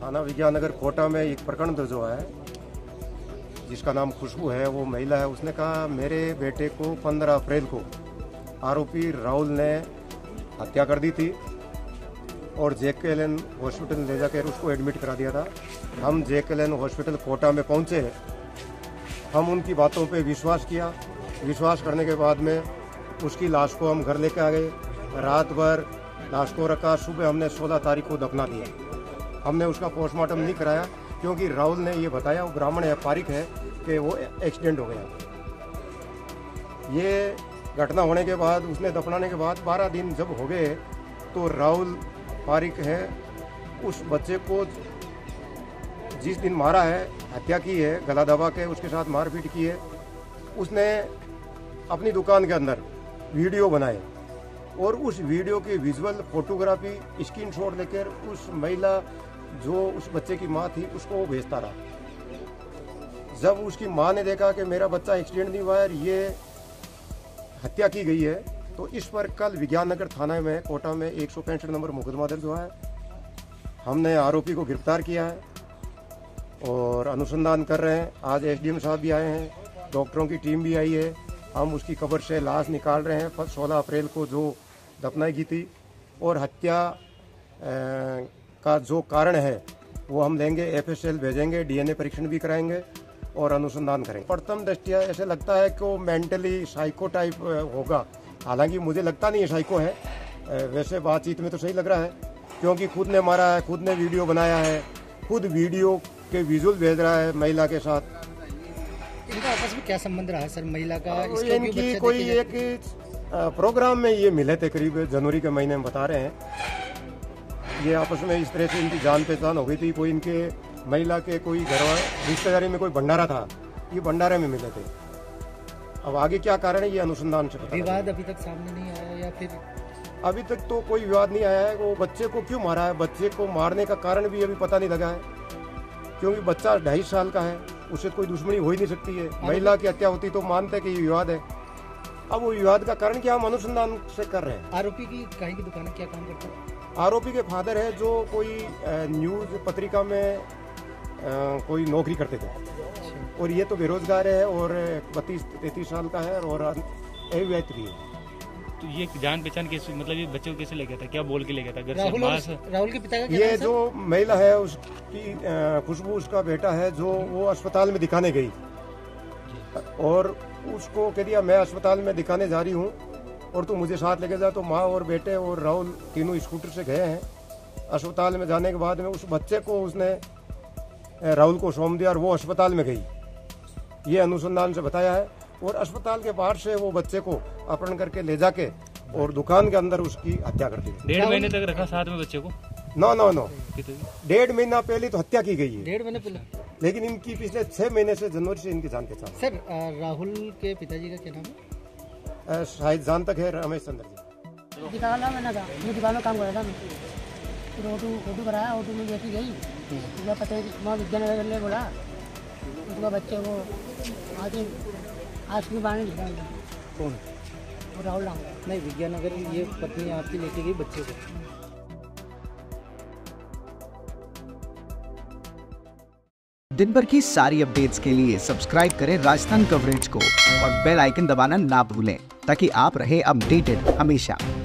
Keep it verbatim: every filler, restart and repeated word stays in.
थाना विज्ञाननगर कोटा में एक प्रकरण दर्ज हुआ है जिसका नाम खुशबू है। वो महिला है, उसने कहा मेरे बेटे को पंद्रह अप्रैल को आरोपी राहुल ने हत्या कर दी थी और जेकेएलएन हॉस्पिटल ले जाकर उसको एडमिट करा दिया था। हम जेकेएलएन हॉस्पिटल कोटा में पहुंचे, हम उनकी बातों पे विश्वास किया। विश्वास करने के बाद में उसकी लाश को हम घर लेके आ गए। रात भर लाश को रखा, सुबह हमने सोलह तारीख को दफना दिया। हमने उसका पोस्टमार्टम नहीं कराया क्योंकि राहुल ने ये बताया, वो ब्राह्मण है, पारिक है, कि वो एक्सीडेंट हो गया। ये घटना होने के बाद, उसने दफनाने के बाद बारह दिन जब हो गए तो राहुल पारिक है उस बच्चे को जिस दिन मारा है, हत्या की है, गला दबा के उसके साथ मारपीट की है, उसने अपनी दुकान के अंदर वीडियो बनाए और उस वीडियो की विजुअल फोटोग्राफी स्क्रीनशॉट लेकर उस महिला जो उस बच्चे की माँ थी उसको वो भेजता रहा। जब उसकी माँ ने देखा कि मेरा बच्चा एक्सीडेंट नहीं हुआ है, ये हत्या की गई है, तो इस पर कल विज्ञाननगर थाना में कोटा में एक सौ पैंसठ नंबर मुकदमा दर्ज हुआ है। हमने आरोपी को गिरफ्तार किया है और अनुसंधान कर रहे हैं। आज एसडीएम साहब भी आए हैं, डॉक्टरों की टीम भी आई है। हम उसकी कब्र से लाश निकाल रहे हैं सोलह अप्रैल को जो दफनाई की थी, और हत्या ए, का जो कारण है वो हम लेंगे, एफएसएल भेजेंगे, डीएनए परीक्षण भी कराएंगे और अनुसंधान करेंगे। प्रथम दृष्टया ऐसे लगता है कि वो मेंटली साइको टाइप होगा, हालांकि मुझे लगता नहीं है साइको है। वैसे बातचीत में तो सही लग रहा है क्योंकि खुद ने मारा है, खुद ने वीडियो बनाया है, खुद वीडियो के विजुअल भेज रहा है महिला के साथ। इनका आपस में क्या संबंध रहा है सर महिला का? इनकी कोई एक प्रोग्राम में ये मिले थे, करीब जनवरी के महीने में बता रहे हैं। ये आपस में इस तरह से इनकी जान पहचान हो गई थी। कोई इनके महिला के कोई घर रिश्तेदारी में कोई भंडारा था, ये भंडारे में मिले थे। अब आगे क्या कारण है ये अनुसंधान से पता। विवाद अभी तक सामने नहीं आया या फिर? अभी तक तो कोई विवाद नहीं आया है। वो बच्चे को क्यों मारा है, बच्चे को मारने का कारण भी अभी पता नहीं लगा है क्योंकि बच्चा ढाई साल का है, उससे कोई दुश्मनी हो ही नहीं सकती है। महिला की हत्या होती तो मानते कि ये विवाद है। अब वो विवाद का कारण क्या हम अनुसंधान से कर रहे हैं। आरोपी की कहीं की दुकान क्या काम करता है? आरोपी के फादर है जो कोई न्यूज पत्रिका में आ, कोई नौकरी करते थे और ये तो बेरोजगार है और बत्तीस तैतीस साल का है और अविवाहित भी है। तो ये जान पहचान कैसे, मतलब ये बच्चे को कैसे ले गया था, क्या बोल के ले गया था घर राहुल, से? राहुल के पिता का क्या ये जो महिला है उसकी खुशबू, उसका बेटा है, जो वो अस्पताल में दिखाने गई और उसको कह दिया मैं अस्पताल में दिखाने जा रही हूँ और तू मुझे साथ लेके जा। तो माँ और बेटे और राहुल तीनों स्कूटर से गए हैं। अस्पताल में जाने के बाद में उस बच्चे को उसने राहुल को सौंप दिया और वो अस्पताल में गई। ये अनुसंधान से बताया है और अस्पताल के बाहर से वो बच्चे को अपहरण करके ले जाके और दुकान के अंदर उसकी हत्या कर दी। डेढ़ महीने तक रखा साथ में बच्चे को? नो नो नो डेढ़ महीना पहले तो हत्या की गई है। डेढ़ महीने पहले? लेकिन इनकी पिछले छह महीने से जनवरी से इनकी जान पहचान। सर राहुल के पिताजी का क्या नाम है? शायद जान तक है रमेश चंद्र जी। दुकान मैंने था, मैं दुकान में काम कर रहा था। मैं फिर ऑटो ऑटो कराया, ऑटो में बैठी गई, उसका पता वहाँ विज्ञाननगर करने बोला, उसका बच्चे को आगे आज की बाहर निकला। कौन? राहुल नाम। नहीं, विज्ञाननगर ये पत्नी आपकी लेके गई बच्चे को। दिन भर की सारी अपडेट्स के लिए सब्सक्राइब करें राजस्थान कवरेज को और बेल आइकन दबाना ना भूलें ताकि आप रहे अपडेटेड हमेशा।